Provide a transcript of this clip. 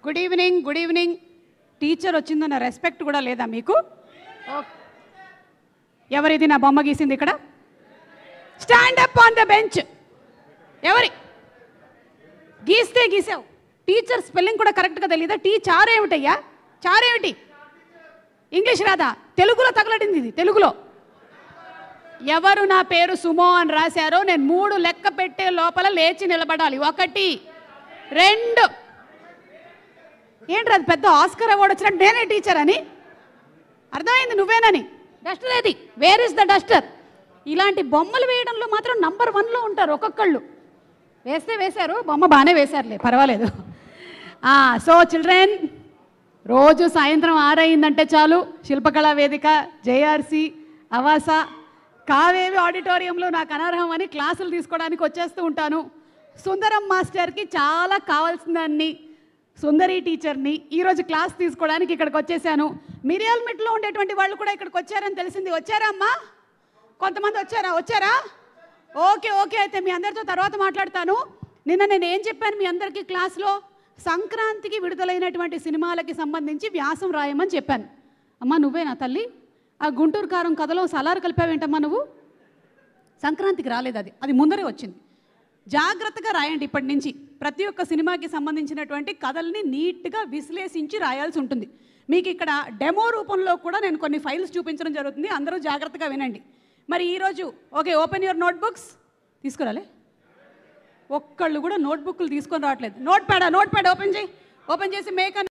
Good evening. Good evening. Teacher వచ్చిందన్న respect కూడా లేదా మీకు? ఎవరిది నా బొమ్మ గీసింది ఇక్కడ? Stand up on the bench. ఎవరి గీస్తే గీసావు. టీచర్ స్పెల్లింగ్ కూడా కరెక్ట్గా తెలీదా? చారేమిటయ్యా? చారేమిటి? ఇంగ్లీష్ రాదా? తెలుగులో తగలడింది ఇది. తెలుగులో ఎవరు నా పేరు సుమో అని రాశారో నేను 3 లెక్క పెట్టే లోపల లేచి నిలబడాలి. 1 2. ఏంటి అది పెద్ద ఆస్కర్ అవార్డు వచ్చినట్టు నేనే టీచర్ అని అర్థమైంది. నువ్వేనని. డస్టర్ ఏది? Where is the duster? ఇలాంటి బొమ్మలు వేయడంలో మాత్రం నంబర్ 1లో ఉంటారు ఒక్కొక్కళ్ళు. వేస్తే వేశారు, బొమ్మ బాగానే వేశారులే, పర్వాలేదు. సో చిల్డ్రన్, రోజు సాయంత్రం 6 అయిందంటే చాలు శిల్పకళా వేదిక, జేఆర్సి, అవాస, కావేవి ఆడిటోరియంలో నాకు అనర్హం అని క్లాసులు తీసుకోవడానికి వచ్చేస్తూ ఉంటాను. సుందరం మాస్టర్కి చాలా కావాల్సిందాన్ని, సుందరి టీచర్ని ఈరోజు క్లాస్ తీసుకోవడానికి ఇక్కడికి వచ్చేసాను. మిర్యాలమిట్లో ఉండేటువంటి వాళ్ళు కూడా ఇక్కడికి వచ్చారని తెలిసింది. వచ్చారా అమ్మా? కొంతమంది వచ్చారా? ఓకే. అయితే మీ అందరితో తర్వాత మాట్లాడతాను. నిన్న నేను ఏం చెప్పాను మీ అందరికీ క్లాస్లో? సంక్రాంతికి విడుదలైనటువంటి సినిమాలకి సంబంధించి వ్యాసం రాయమని చెప్పాను. అమ్మా నువ్వేనా తల్లి? ఆ గుంటూరు కారం కథలో సలారు కలిపావేంటమ్మా నువ్వు? సంక్రాంతికి రాలేదు, అది ముందరే వచ్చింది. జాగ్రత్తగా రాయండి ఇప్పటి నుంచి. ప్రతి ఒక్క సినిమాకి సంబంధించినటువంటి కథల్ని నీట్గా విశ్లేషించి రాయాల్సి ఉంటుంది. మీకు ఇక్కడ డెమో రూపంలో కూడా నేను కొన్ని ఫైల్స్ చూపించడం జరుగుతుంది. అందరూ జాగ్రత్తగా వినండి. మరి ఈరోజు ఓకే, ఓపెన్ యువర్ నోట్బుక్స్. తీసుకురాలే ఒక్కళ్ళు కూడా నోట్బుక్లు తీసుకొని రావట్లేదు. నోట్ ప్యాడ్ ఓపెన్ చేసి మేక్